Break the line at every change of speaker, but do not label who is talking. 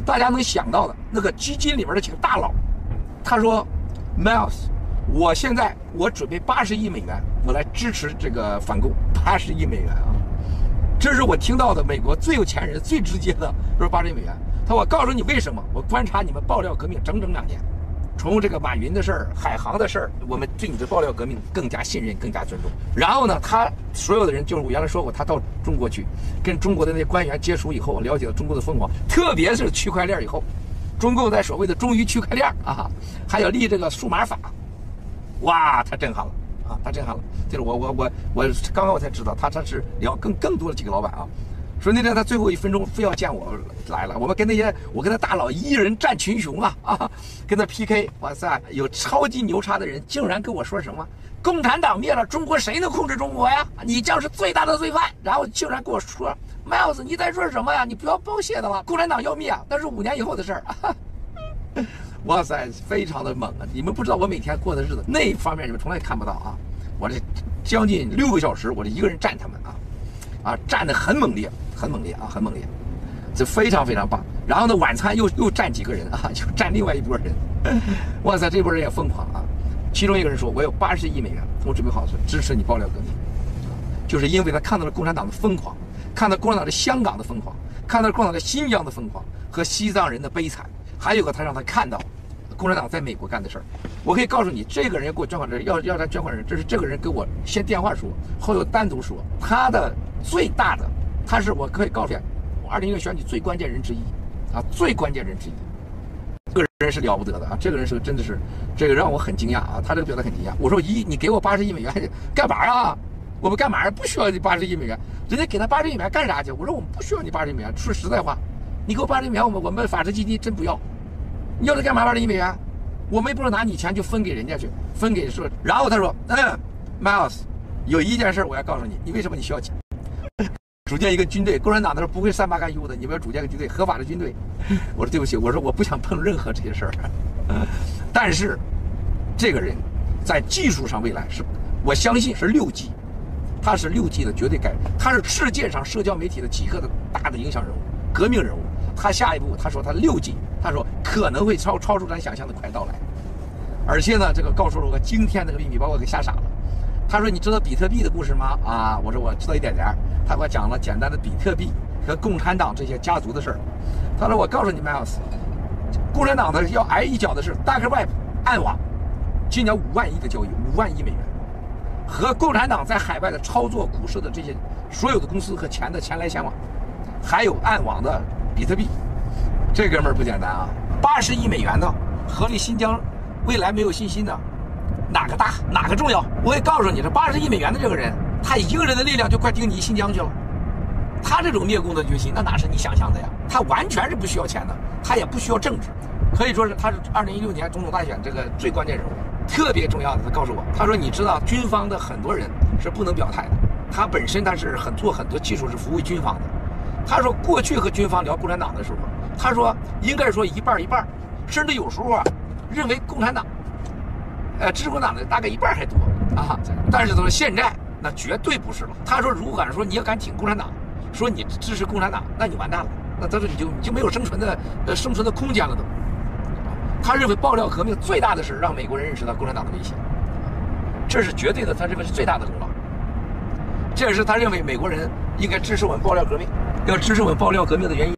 大家能想到的那个基金里面的几个大佬，他说 ，Miles， 我现在准备80亿美元，我来支持这个反共，80亿美元啊！这是我听到的美国最有钱人最直接的，说80亿美元。他说我告诉你为什么，我观察你们爆料革命整整2年。从这个马云的事儿、海航的事儿，我们对你的爆料革命更加信任、更加尊重。然后呢，他所有的人，就是我原来说过，他到中国去跟中国的那些官员接触以后，了解了中国的疯狂，特别是区块链以后，中共在所谓的忠于区块链啊，还有立这个数码法，哇，他震撼了啊，他震撼了。就是我刚刚我才知道，他是聊更多的几个老板啊。说那天他最后1分钟非要见我来了，我跟他大佬一人战群雄啊，跟他 PK， 哇塞，有超级牛叉的人竟然跟我说什么共产党灭了中国，谁能控制中国呀？你将是最大的罪犯。然后竟然跟我说 ，Miles， 你在说什么呀？你不要报谢的了，共产党要灭，那是5年以后的事儿。哇塞，非常的猛啊！你们不知道我每天过的日子，那方面你们从来看不到啊。我这将近6个小时，我这一个人战他们啊，战得很猛烈，很猛烈啊，很猛烈，这非常非常棒。然后呢，晚餐又站几个人啊，就站另外一拨人。哇塞，这波人也疯狂啊！其中一个人说：“我有80亿美元，我准备好支持你爆料革命。”就是因为他看到了共产党的疯狂，看到共产党的香港的疯狂，看到了共产党的新疆的疯狂和西藏人的悲惨，还有个他让他看到共产党在美国干的事儿。我可以告诉你，这个人给我捐款人要他捐款人，这是这个人给我先电话说，后又单独说，他的最大的，他是我可以告诉你，我2016选举最关键人之一啊，最关键人之一。这个人是了不得的啊，这个人是真的是，这个让我很惊讶啊，他这个表达很惊讶。我说你给我80亿美元干嘛啊？我们干嘛？不需要你80亿美元，人家给他80亿美元干啥去？我说我们不需要你80亿美元，说实在话，你给我80亿美元，我们法治基金真不要。你要这干嘛？80亿美元，我们也不能拿你钱就分给人家去，分给说。然后他说，Miles， 有一件事我要告诉你，你为什么你需要钱？组建一个军队，共产党的时候不会善罢甘休的，你们要组建一个军队，合法的军队。我说对不起，我说我不想碰任何这些事儿。但是这个人在技术上未来是，我相信是6G，他是6G的绝对概率，他是世界上社交媒体的几个的大的影响人物、革命人物。他下一步他说他6G，他说可能会超出咱想象的快到来。而且呢，这个告诉了我惊天的秘密，把我给吓傻了。他说：“你知道比特币的故事吗？”啊，我说我知道一点点。他给我讲了简单的比特币和共产党这些家族的事儿。他说：“我告诉你 ，Miles， 共产党的要挨一脚的是 Dark Web 暗网，今年5万亿的交易，5万亿美元，和共产党在海外的操作股市的这些所有的公司和钱的钱来钱往，还有暗网的比特币，这哥们儿不简单啊！80亿美元的，合力新疆未来没有信心的。”哪个大，哪个重要？我也告诉你，这80亿美元的这个人，他一个人的力量就快顶你新疆去了。他这种灭共的决心，那哪是你想象的呀？他完全是不需要钱的，他也不需要政治，可以说是他是2016年总统大选这个最关键人物，特别重要的。他告诉我，他说你知道军方的很多人是不能表态的，他本身他是做很多技术是服务军方的。他说过去和军方聊共产党的时候，他说应该说一半一半，甚至有时候啊认为共产党。支持共产党的大概一半还多啊，但是他说现在那绝对不是了。他说，如果说你要敢挺共产党，说你支持共产党，那你完蛋了。那他说你就没有生存的空间了都。他认为爆料革命最大的是让美国人认识到共产党的威胁，这是绝对的，他认为是最大的功劳。这也是他认为美国人应该支持我们爆料革命，要支持我们爆料革命的原因。